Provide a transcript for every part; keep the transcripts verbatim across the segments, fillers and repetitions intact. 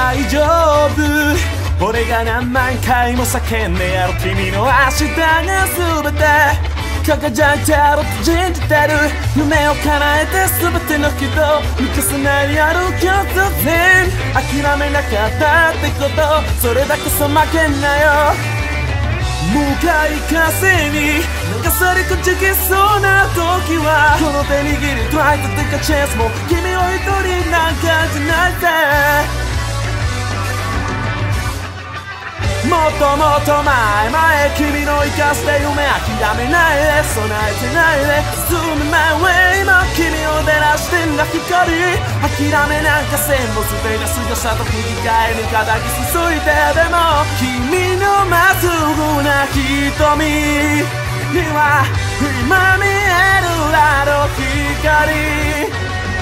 大丈夫俺が何万回も叫んでやる君の明日が全て輝いてやると信じてる夢を叶えて全ての人抜かせないやる突然諦めなかったってことそれだけさ負けんなよ向かい風に流されくじけそうな時はこの手握り Try to take a chance もう君を一人なんかじゃないぜもっともっと前前君の生かした夢諦めないで備えてないで進む My way も君を照らしてんだ光諦めなんかせんもすべて強さと切り替え味方に注いででも君のまっすぐな瞳には今見えるあの光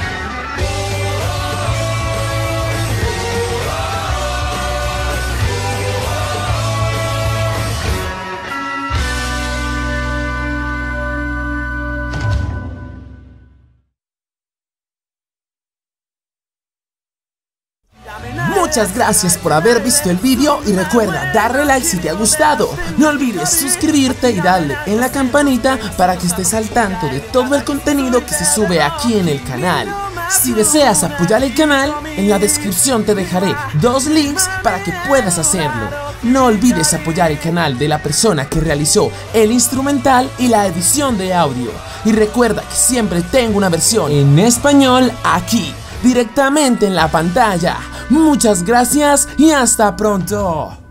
Muchas gracias por haber visto el vídeo y recuerda darle like si te ha gustado. No olvides suscribirte y darle en la campanita para que estés al tanto de todo el contenido que se sube aquí en el canal. Si deseas apoyar el canal, en la descripción te dejaré dos links para que puedas hacerlo. No olvides apoyar el canal de la persona que realizó el instrumental y la edición de audio. Y recuerda que siempre tengo una versión en español aquí, directamente en la pantalla. Muchas gracias y hasta pronto.